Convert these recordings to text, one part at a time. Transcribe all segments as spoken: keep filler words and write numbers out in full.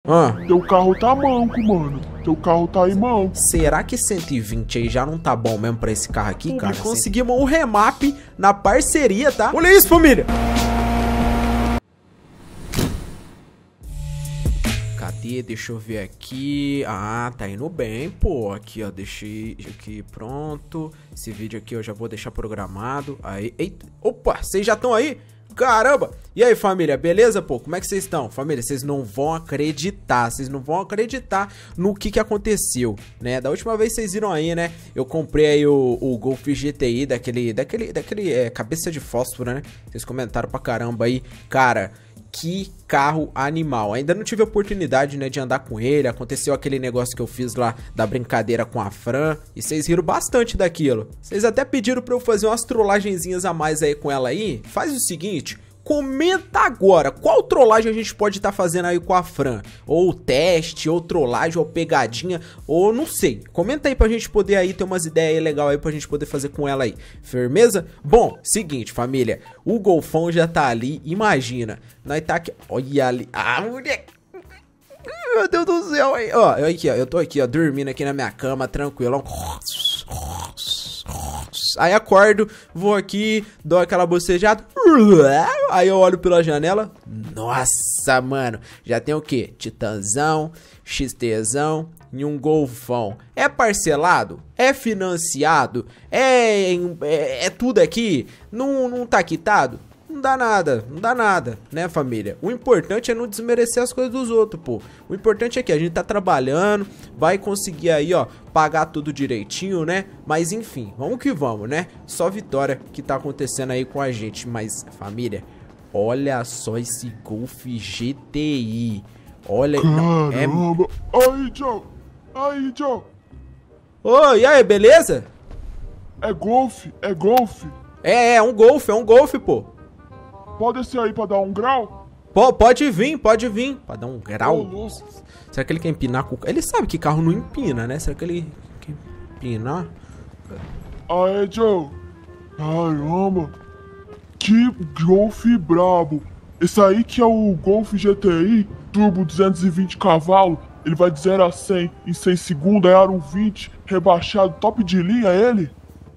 Ah. Teu carro tá manco, mano. Teu carro tá aí manco. Será que cento e vinte aí já não tá bom mesmo pra esse carro aqui, cara? Conseguimos um remap na parceria, tá? Olha isso, família! Cadê? Deixa eu ver aqui. Ah, tá indo bem, pô. Aqui, ó, deixei aqui pronto. Esse vídeo aqui eu já vou deixar programado. Aí, eita. Opa, vocês já estão aí? Caramba! E aí, família, beleza, pô? Como é que vocês estão? Família, vocês não vão acreditar, vocês não vão acreditar no que que aconteceu, né? Da última vez vocês viram aí, né? Eu comprei aí o, o Golf G T I daquele, daquele, daquele é, cabeça de fósforo, né? Vocês comentaram pra caramba aí. Cara, que carro animal. Ainda não tive a oportunidade, né, de andar com ele. Aconteceu aquele negócio que eu fiz lá da brincadeira com a Fran e vocês riram bastante daquilo. Vocês até pediram pra eu fazer umas trollagenzinhas a mais aí com ela aí. Faz o seguinte, comenta agora qual trollagem a gente pode estar tá fazendo aí com a Fran. Ou teste, ou trollagem, ou pegadinha, ou não sei. Comenta aí pra gente poder aí ter umas ideias legais aí pra gente poder fazer com ela aí. Firmeza? Bom, seguinte, família. O Golfão já tá ali, imagina. Nós tá aqui... Olha ali... Ah, mulher... Meu Deus do céu, aí. Ó, eu aqui, ó. Eu tô aqui, ó, dormindo aqui na minha cama, tranquilo. Aí acordo, vou aqui, dou aquela bocejada. Aí eu olho pela janela. Nossa, mano. Já tem o quê? Titanzão, XTzão e um Golfão. É parcelado? É financiado? É, é, é tudo aqui? Não, não tá quitado? Não dá nada, não dá nada, né, família? O importante é não desmerecer as coisas dos outros, pô. O importante é que a gente tá trabalhando, vai conseguir aí, ó, pagar tudo direitinho, né? Mas enfim, vamos que vamos, né? Só vitória que tá acontecendo aí com a gente. Mas, família, olha só esse Golf G T I. Olha... Caramba! É... Aí, Joe! Aí, Joe! Oi, e aí, beleza? É golfe, é golfe. É, é um Golf, é um Golf, pô. Pode descer aí pra dar um grau? Pô, pode vir, pode vir. Pra dar um grau. Ô, Será que ele quer empinar com... Ele sabe que carro não empina, né? Será que ele quer empinar? Aê, Joe. Caramba. Que Golf brabo. Esse aí que é o Golf G T I Turbo duzentos e vinte cavalos. Ele vai de zero a cem em seis segundos. É aro vinte, rebaixado, top de linha ele.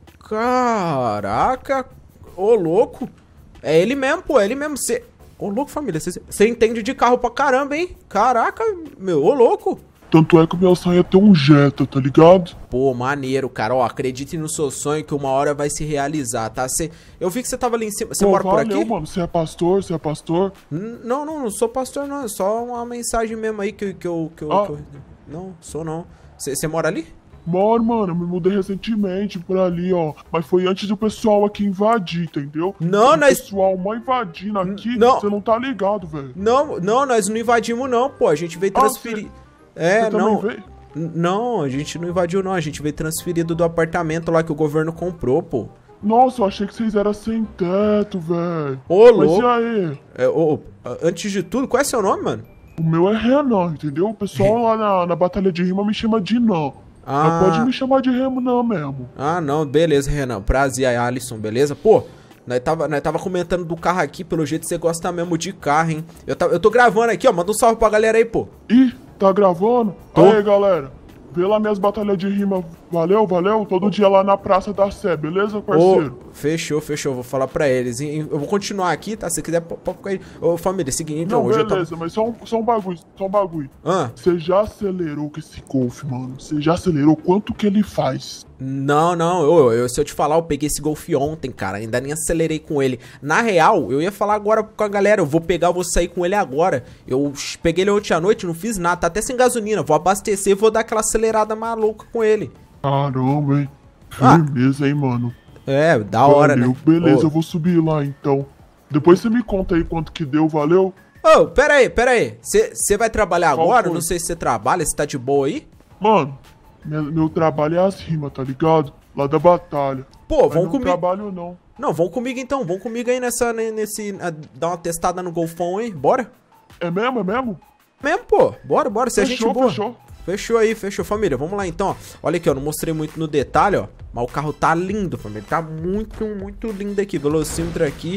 Caraca. Ô, louco. É ele mesmo, pô, é ele mesmo. Cê... Ô, louco, família, você entende de carro pra caramba, hein? Caraca, meu, ô, louco. Tanto é que o meu sonho é ter um Jetta, tá ligado? Pô, maneiro, cara. Ó, acredite no seu sonho que uma hora vai se realizar, tá? Cê... Eu vi que você tava ali em cima. Você mora valeu, por aqui? Mano, você é pastor, você é pastor? N não, não, não sou pastor, não. É só uma mensagem mesmo aí que, que eu... Que eu, ah. que eu... Não, sou não. Você mora ali? Moro, mano, eu me mudei recentemente por ali, ó. Mas foi antes do pessoal aqui invadir, entendeu? Não, o nós... O pessoal mal invadindo aqui, não. Você não tá ligado, velho. Não, não, nós não invadimos não, pô. A gente veio transferir... Ah, cê... É, cê não... Veio? Não, a gente não invadiu não. A gente veio transferido do apartamento lá que o governo comprou, pô. Nossa, eu achei que vocês eram sem teto, velho. Ô, louco. Mas e aí? É, ô, antes de tudo, qual é seu nome, mano? O meu é Renan, entendeu? O pessoal lá na, na batalha de rima me chama de Não. Ah. Mas pode me chamar de Remo não mesmo. Ah, não, beleza, Renan. Prazer aí, Alisson, beleza? Pô, nós tava, nós tava comentando do carro aqui, pelo jeito você gosta mesmo de carro, hein? Eu, tá, eu tô gravando aqui, ó, manda um salve pra galera aí, pô. Ih, tá gravando? Tô. Aí, galera. Vê lá minhas batalhas de rima. Valeu, valeu? Todo dia lá na Praça da Sé, beleza, parceiro? Ô, fechou, fechou. Vou falar pra eles. Eu vou continuar aqui, tá? Se quiser, pode ficar aí. Ô, família, é o seguinte, então, não, hoje beleza, eu tava... mas só um, só um bagulho, só um bagulho. Ah. Você já acelerou com esse Golf, mano? Você já acelerou? Quanto que ele faz? Não, não, eu, eu, se eu te falar, eu peguei esse Golf ontem, cara, ainda nem acelerei com ele. Na real, eu ia falar agora com a galera, eu vou pegar, eu vou sair com ele agora. Eu peguei ele ontem à noite, não fiz nada, tá até sem gasolina, vou abastecer e vou dar aquela acelerada maluca com ele. Caramba, hein? Ah. Firmeza, hein, mano? É, da hora, valeu, né? Beleza, Ô. eu vou subir lá, então. Depois você me conta aí quanto que deu, valeu? Ô, oh, pera aí, pera aí, você vai trabalhar Qual agora? foi? Não sei se você trabalha, se tá de boa aí? Mano, meu, meu trabalho é as rimas, tá ligado? Lá da batalha. Pô, Mas vão não comigo. trabalho não. Não, vão comigo então, vão comigo aí nessa, nesse, uh, dar uma testada no Golfão aí, bora? É mesmo, é mesmo? Mesmo, pô, bora, bora, se a gente Fechou, boa. fechou. Fechou aí, fechou, família, vamos lá então, ó. Olha aqui, ó, não mostrei muito no detalhe, ó, mas o carro tá lindo, família, tá muito, muito lindo aqui, velocímetro aqui,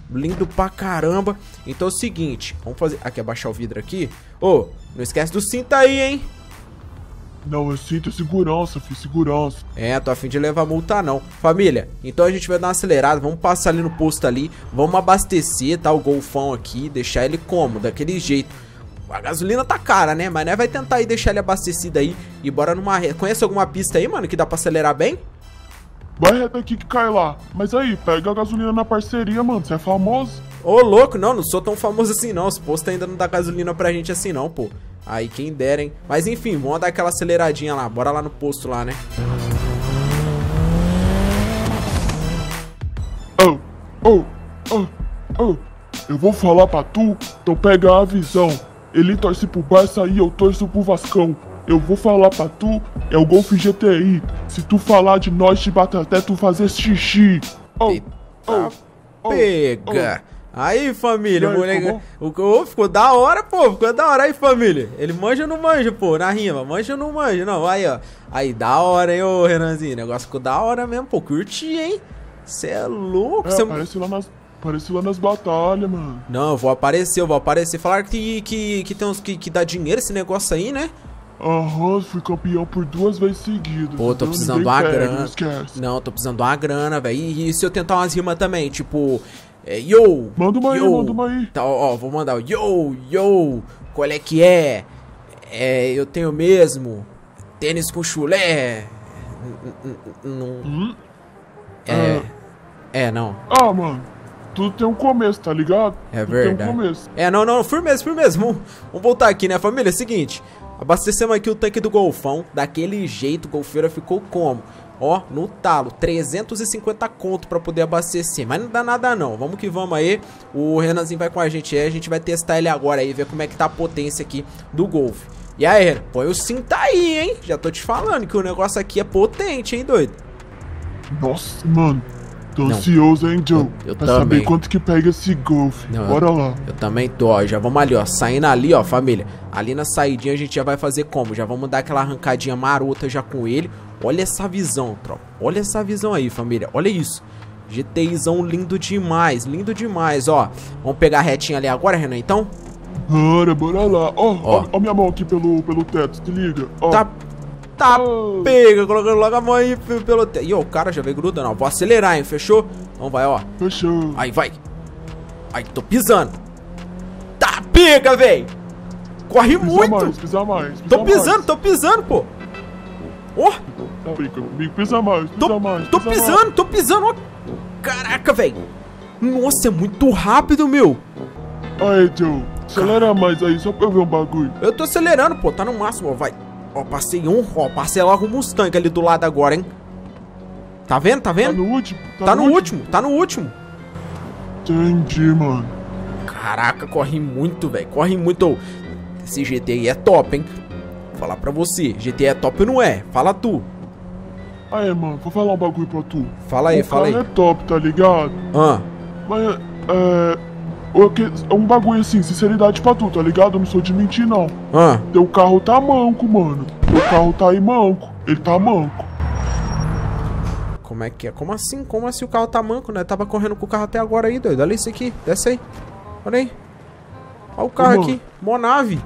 lindo pra caramba. Então é o seguinte, vamos fazer... Aqui, abaixar o vidro aqui. Ô, não esquece do cinto aí, hein? Não, eu sinto segurança, filho, segurança. É, tô a fim de levar multa não. Família, então a gente vai dar uma acelerada, vamos passar ali no posto ali, vamos abastecer, tá, o Golfão aqui, deixar ele como? Daquele jeito. A gasolina tá cara, né? Mas né, vai tentar aí deixar ele abastecido aí e bora numa reta. Conhece alguma pista aí, mano, que dá pra acelerar bem? Vai reta aqui que cai lá. Mas aí, pega a gasolina na parceria, mano, você é famoso. Ô, louco, não, não sou tão famoso assim não, os postos ainda não dá gasolina pra gente assim não, pô. Aí, quem dera, hein? Mas enfim, vamos dar aquela aceleradinha lá. Bora lá no posto lá, né? Oh, oh, oh, oh. Eu vou falar pra tu, então pega a visão. Ele torce pro Barça e eu torço pro Vascão. Eu vou falar pra tu, é o Golf G T I. Se tu falar de nós, te bate até tu fazer xixi. Oh, Eita, oh, oh, pega. oh. Aí, família, E aí, moleque. ficou O, o, ficou da hora, pô. Ficou da hora aí, família. Ele manja ou não manja, pô, na rima. Manja ou não manja, não. Aí, ó. Aí, da hora, hein, ô Renanzinho. O negócio ficou da hora mesmo, pô. Curti, hein? Cê é louco. É, Cê... aparece lá nas, aparece lá nas batalhas, mano. Não, eu vou aparecer, eu vou aparecer. Falaram que, que, que tem uns que, que dá dinheiro esse negócio aí, né? Aham, fui campeão por duas vezes seguidas. Pô, tô então precisando de ninguém uma pega, grana. não esquece. Não, tô precisando de uma grana, velho. E, e se eu tentar umas rimas também, tipo... É, yo! Manda uma aí, yo. manda uma aí. Tá, ó, ó, vou mandar o yo, yo, qual é que é? É, eu tenho mesmo tênis com chulé. Não. Hum? É. É, não. Ah, mano, tudo tem um começo, tá ligado? É tudo verdade. Tem um começo. É, não, não, firmeza, firmeza. Vamos, vamos voltar aqui, né, família? É o seguinte, abastecemos aqui o tanque do Golfão. Daquele jeito, o Golfeira ficou como? Ó, no talo, trezentos e cinquenta conto pra poder abastecer. Mas não dá nada não, vamos que vamos aí. O Renanzinho vai com a gente aí, a gente vai testar ele agora aí, ver como é que tá a potência aqui do Golf. E aí, Renan, põe o cinto aí, hein? Já tô te falando que o negócio aqui é potente, hein, doido? Nossa, mano, tô Não. ansioso, hein, Joe? Eu- eu pra também. saber quanto que pega esse Golf. Não, Bora lá. Eu também tô, ó, já vamos ali, ó, saindo ali, ó, família. Ali na saidinha a gente já vai fazer como? Já vamos dar aquela arrancadinha marota já com ele. Olha essa visão, tropa. Olha essa visão aí, família. Olha isso. GTIzão lindo demais, lindo demais, ó. Vamos pegar a retinha ali agora, Renan, então? Bora, bora lá. Ó, Ó. ó, ó minha mão aqui pelo, pelo teto, se liga. Ó. Tá, tá, Oh. pega, colocando logo a mão aí pe- pelo... te- Ih, ó, o cara já veio grudando, ó. Vou acelerar, hein, fechou? Então vai, ó. Fechou. Aí, vai. Aí, tô pisando. Tá, pega, véi. Corre Pisa muito. mais, pisa mais. Pisa Tô pisando, mais. tô pisando, pô. Ó, Tá, brinca comigo, pisa mais, pisa tô, mais. tô pisa pisando, tô pisando, ó. Caraca, velho. Nossa, é muito rápido, meu. Mais. Aí, Joe, acelera mais aí, só pra eu ver um bagulho. Eu tô acelerando, pô, tá no máximo, ó, vai. Ó, passei um, ó, passei logo o Mustang ali do lado agora, hein. Tá vendo, tá Tá vendo? no último? Tá no último, tá no último. Entendi, mano. Caraca, corre muito, velho, corre muito. Ô, esse G T I é top, hein. Vou falar pra você, G T I é top ou não é? Fala tu. Aí, mano, vou falar um bagulho pra tu. Fala aí, o fala aí. carro é top, tá ligado? Ah, Mas, é... o que- É um bagulho assim, sinceridade pra tu, tá ligado? Eu não sou de mentir, não. ah. Teu carro tá manco, mano. Teu carro tá aí manco. Ele tá manco. Como é que é? Como assim? Como assim o carro tá manco, né? Tava correndo com o carro até agora aí, doido. Olha isso aqui, desce aí. Olha aí. Olha o carro Ô, mano. aqui, Monave.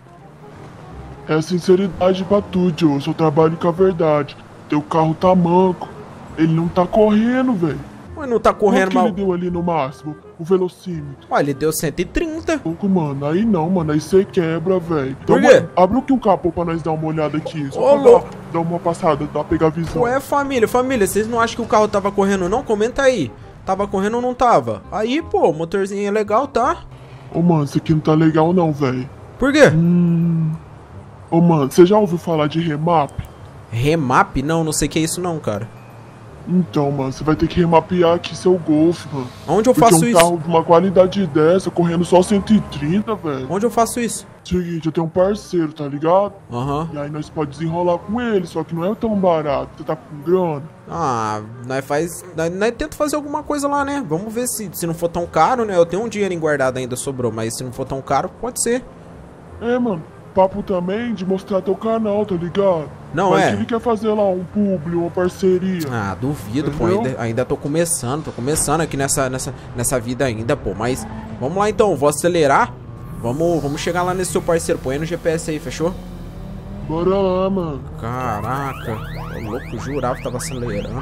É sinceridade pra tu, Joe. Eu só trabalho com a verdade. Teu carro tá manco. Ele não tá correndo, velho. Mas não tá correndo Quanto que mal. ele deu ali no máximo? O velocímetro. Olha, ele deu cento e trinta. Pouco, mano. Aí não, mano. Aí você quebra, velho. Por quê? Abre aqui um capô pra nós dar uma olhada aqui. Só Ô, pra louco. dar, dar uma passada, dar pegar a visão. Ué, família, família, vocês não acham que o carro tava correndo não? Comenta aí. Tava correndo ou não tava? Aí, pô, o motorzinho é legal, tá? Ô, mano, isso aqui não tá legal não, velho. Por quê? Hum... Ô, mano, você já ouviu falar de remap? Remap? Não, não sei o que é isso não, cara. Então, mano, você vai ter que remapear aqui seu Golf, mano. Onde eu Porque faço um isso? carro de uma qualidade dessa, correndo só cento e trinta, velho. Onde eu faço isso? Seguinte, eu tenho um parceiro, tá ligado? Aham. E aí nós pode desenrolar com ele, só que não é tão barato. Você tá com grana. Ah, nós faz. Nós, nós tenta fazer alguma coisa lá, né? Vamos ver se, se não for tão caro, né? Eu tenho um dinheiro guardado ainda, sobrou, mas se não for tão caro, pode ser. É, mano. papo também de mostrar teu canal, tá ligado? Não Mas é? ele quer fazer lá um publi, uma parceria. Ah, duvido, pô. Entendeu? Ainda, ainda tô começando, tô começando aqui nessa, nessa, nessa vida ainda, pô. Mas vamos lá então, vou acelerar. Vamos, vamos chegar lá nesse seu parceiro. Põe no G P S aí, fechou? Bora lá, mano. Caraca, tô louco, jurava que tava acelerando.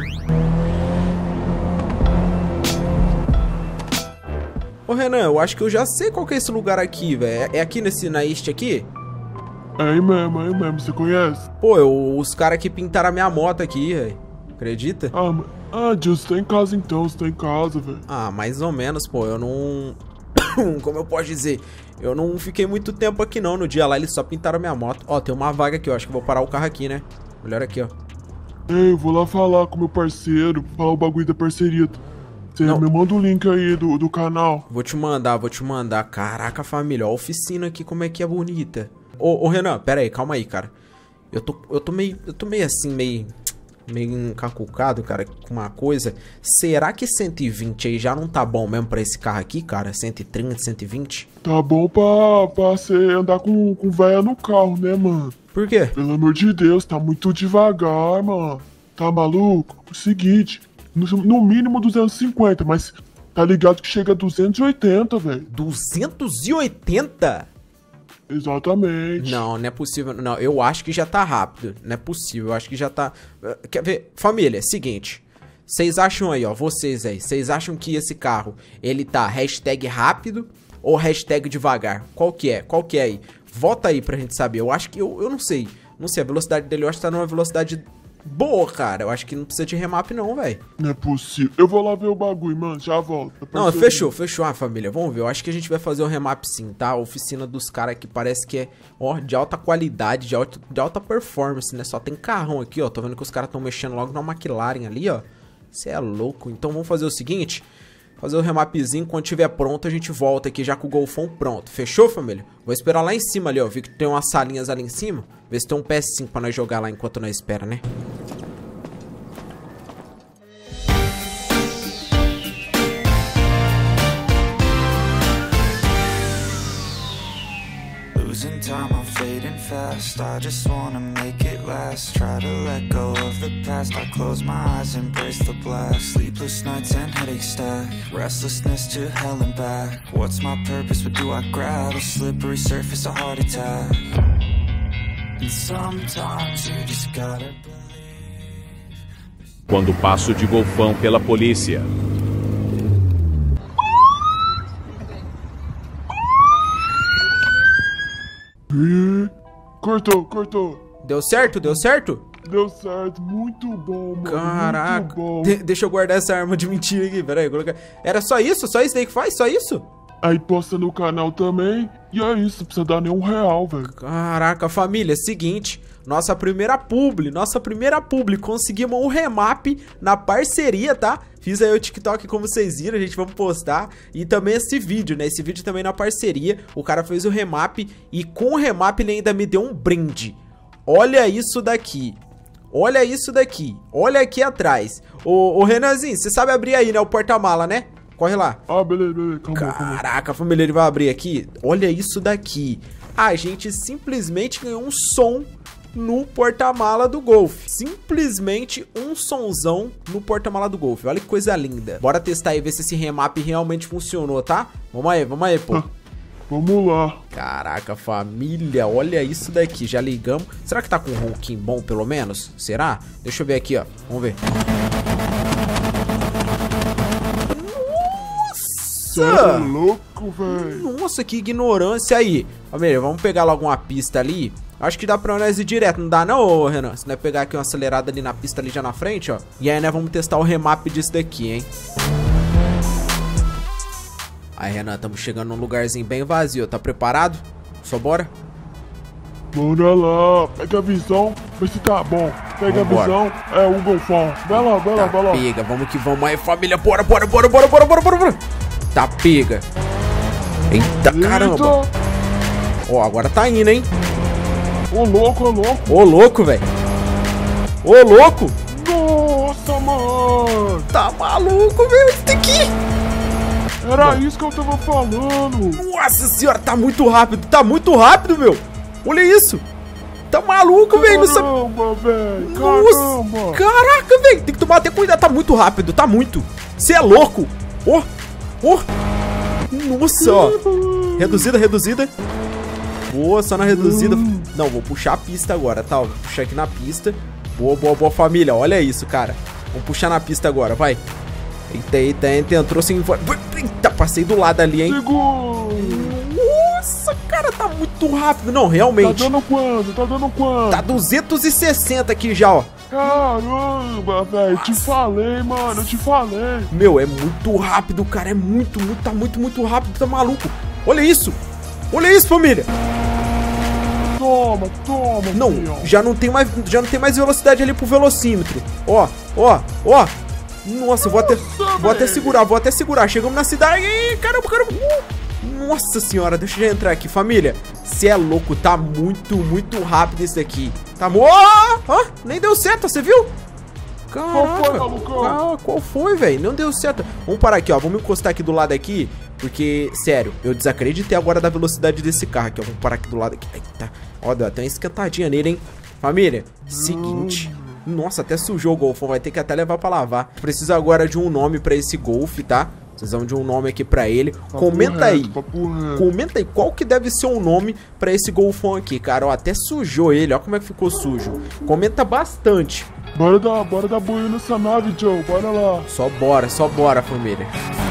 Ô Renan, eu acho que eu já sei qual que é esse lugar aqui, velho. É aqui nesse, na East aqui? É aí mesmo, é aí mesmo, você conhece? Pô, eu, os caras que pintaram a minha moto aqui, velho. Acredita? Ah, ma- ah, Gil, você tá em casa então, você tá em casa, velho. Ah, mais ou menos, pô. Eu não... Como eu posso dizer? Eu não fiquei muito tempo aqui não. No dia lá eles só pintaram a minha moto. Ó, tem uma vaga aqui, eu acho que eu vou parar o carro aqui, né? Olha aqui, ó. Ei, eu vou lá falar com meu parceiro, falar o bagulho da parceria. Você Não. me manda o link aí do, do canal. Vou te mandar, vou te mandar. Caraca, família, ó a oficina aqui, como é que é bonita. Ô, ô Renan, pera aí, calma aí, cara. Eu tô, eu tô meio, eu tô meio assim, meio, meio encacucado, cara, com uma coisa. Será que cento e vinte aí já não tá bom mesmo pra esse carro aqui, cara? cento e trinta, cento e vinte? Tá bom pra, pra você andar com, com véia no carro, né, mano? Por quê? Pelo amor de Deus, tá muito devagar, mano. Tá maluco? O seguinte, no, no mínimo duzentos e cinquenta, mas tá ligado que chega a duzentos e oitenta, velho. duzentos e oitenta? Exatamente. Não, não é possível. Não, eu acho que já tá rápido. Não é possível, eu acho que já tá... Quer ver? Família, é seguinte. Vocês acham aí, ó, vocês aí, vocês acham que esse carro, ele tá hashtag rápido ou hashtag devagar? Qual que é? Qual que é aí? Vota aí pra gente saber. Eu acho que, eu, eu não sei. Não sei, a velocidade dele eu acho que tá numa velocidade boa, cara. Eu acho que não precisa de remap não, velho. Não é possível. Eu vou lá ver o bagulho, mano. Já volto. Tá Não, parceria. fechou, fechou. Ah, família, vamos ver. Eu acho que a gente vai fazer o remap sim, tá? A oficina dos caras que parece que é, ó, de alta qualidade, de alta, de alta performance, né? Só tem carrão aqui, ó. Tô vendo que os caras estão mexendo logo na McLaren ali, ó. Você é louco. Então vamos fazer o seguinte... Fazer o remapzinho, quando tiver pronto a gente volta aqui já com o Golfão pronto. Fechou, família? Vou esperar lá em cima ali, ó. Vi que tem umas salinhas ali em cima. Ver se tem um P S cinco pra nós jogar lá enquanto nós espera, né? Losing time, I'm fading fast. I just wanna make it last. Try to let go of the past. I close my eyes, embrace the blast. Sleepless nights and headaches stack. Restlessness to hell and back. What's my purpose? What do I grab? A slippery surface, a heart attack. And sometimes you just gotta believe. Quando passo de Golfão pela polícia. Ih, cortou, cortou. Deu certo? Deu certo? Deu certo. Muito bom, mano. Caraca. Muito bom. De- deixa eu guardar essa arma de mentira aqui. Pera aí, colocar. Era só isso? Só isso daí que faz? Só isso? Aí posta no canal também. E é isso, não precisa dar nenhum real, velho. Caraca, família, seguinte, nossa primeira publi, nossa primeira publi, conseguimos um remap na parceria, tá? Fiz aí o TikTok como vocês viram, a gente vai postar, e também esse vídeo, né, esse vídeo também na parceria, o cara fez o remap, e com o remap ele ainda me deu um brinde. Olha isso daqui, olha isso daqui, olha aqui atrás. Ô, ô Renanzinho, você sabe abrir aí, né, o porta-mala, né? Corre lá. Ah, beleza, beleza. Calma, calma. Caraca, família, ele vai abrir aqui. Olha isso daqui. A gente simplesmente ganhou um som no porta-mala do Golf. Simplesmente um sonzão no porta-mala do Golf. Olha que coisa linda. Bora testar aí, ver se esse remap realmente funcionou, tá? Vamos aí, vamos aí, pô. Vamos lá. Caraca, família, olha isso daqui. Já ligamos. Será que tá com um ronquinho bom, pelo menos? Será? Deixa eu ver aqui, ó. Vamos ver. Você é louco, velho. Nossa, que ignorância aí. Família, vamos pegar logo uma pista ali. Acho que dá pra nós ir direto, não dá não, ô, Renan? Se nós pegar aqui uma acelerada ali na pista ali já na frente, ó. E aí, né, vamos testar o remap disso daqui, hein. Aí, Renan, estamos chegando num lugarzinho bem vazio. Tá preparado? Só bora? Bora lá. Pega a visão, vê se tá bom. Pega Vambora. a visão, é o Golfão. Vai lá, vai lá, Tá vai lá. pega, vamos que vamos aí, família. Bora, bora, bora, bora, bora, bora, bora, bora. Tá pega. Eita, caramba. Eita. Ó, agora tá indo, hein. Ô, louco, ô, louco. Ô, louco, velho. Ô, louco. Nossa, mano. Tá maluco, velho, isso daqui. Era isso que eu tava falando. Nossa senhora, tá muito rápido, tá muito rápido, meu. Olha isso. Tá maluco, velho? Não sabe... Caramba, velho. Nossa, Caramba. caraca, velho. Tem que tomar até cuidado. Tá muito rápido, tá muito. Você é louco. Ó, ó. Nossa, ó. Reduzida, reduzida. Boa, só na reduzida. Não, vou puxar a pista agora, tá? Vou puxar aqui na pista. Boa, boa, boa, família. Olha isso, cara. Vamos puxar na pista agora, vai. Eita, eita, eita. Entrou sem... Eita, passei do lado ali, hein? Segura. Nossa, cara, tá muito rápido. Não, realmente. Tá dando quanto? Tá dando quanto? Tá duzentos e sessenta aqui já, ó. Caramba, velho. Te falei, mano. Eu te falei. Meu, é muito rápido, cara. É muito, muito, tá muito, muito rápido. Tá maluco. Olha isso. Olha isso, família. Toma, toma. Não, filho. já não tem mais, já não tem mais velocidade ali pro velocímetro. Ó, ó, ó. Nossa, eu vou até, vou até segurar, vou até segurar. Chegamos na cidade. Ih, caramba, caramba. Uh, nossa senhora, deixa eu já entrar aqui, família. Cê é louco, tá muito, muito rápido esse daqui. Tá mo... Ó, ó, nem deu certo, você viu? Caraca, Qual foi, malucão? ah, qual foi, velho? Não deu certo. Vamos parar aqui, ó. Vamos encostar aqui do lado aqui. Porque, sério, eu desacreditei agora da velocidade desse carro aqui, ó. Vamos parar aqui do lado aqui. Eita. Ó, deu até uma esquentadinha nele, hein? Família, seguinte. Nossa, até sujou o Golfão. Vai ter que até levar pra lavar. Preciso agora de um nome pra esse Golf, tá? Precisamos de um nome aqui pra ele. Papo Comenta reto, aí. papo reto. Comenta aí qual que deve ser o nome pra esse Golfão aqui, cara. Ó, até sujou ele. Ó como é que ficou sujo. Comenta bastante. Bora dar, bora dar banho nessa nave, Joe. Bora lá. Só bora, só bora, família.